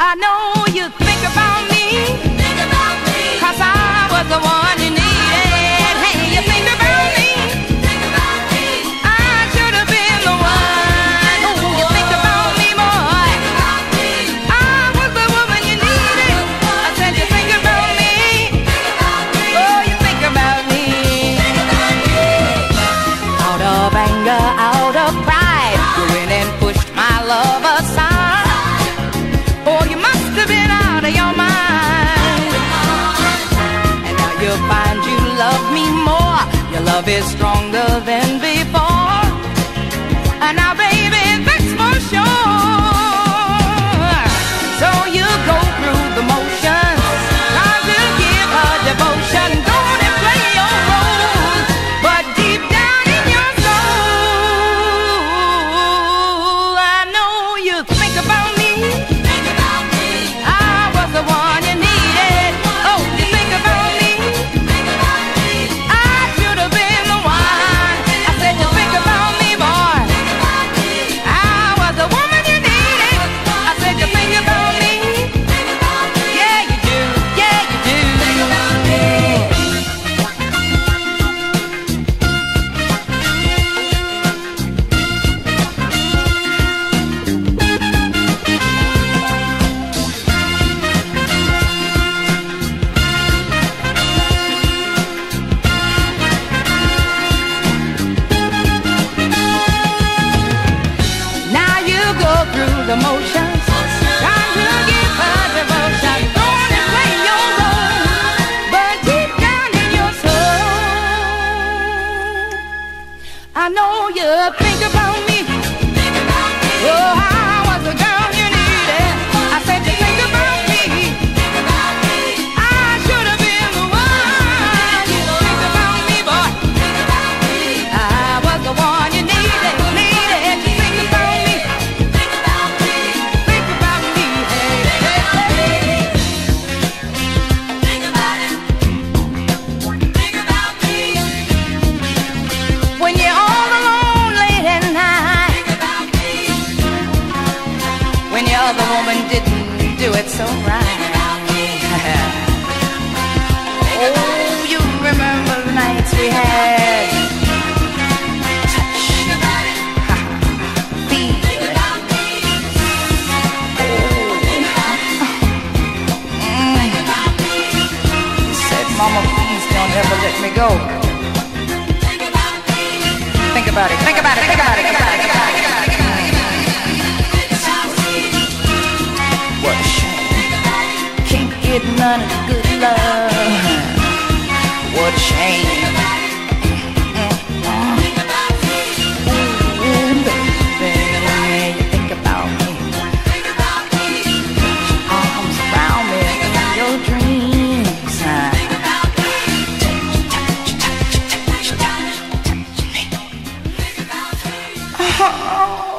I know you think about me, 'cause I was the one you needed. Hey, you think about me, I should have been the one. Oh, you think about me, boy, I was the woman you needed. I said you think about me, oh, you think about me. Out of anger, out of pride, you went and pushed my love aside. Oh, you must have been out of your mind. And now you find you love me more. Your love is stronger than before. And now, baby, that's for sure. So you go through the motions, try to give her devotion. Go on and play your role, but deep down in your soul, I know you think about me. The one you needed. Oh, you think about me, I should have been the one. I said you think about me, boy, I was the woman you needed. I said you think about me, yeah you do, yeah you do. Through the motions, trying to give her devotion. Go on and play your role, but deep down in your soul, I know you think about me. Oh, I was the girl you needed. I said you think about me, I should have been the one. You think about me, boy, I was the one you needed. You think about me. The woman didn't do it so right. Oh, you remember the nights we had. Touch, feel. He said, Mama, please don't ever let me go. Think about it, think about it, think about it, think about it, think about it. What a shame, can't get none of the good love. What a shame. Ooh, baby, you think about me. Arms around me in your dreams. Touch me.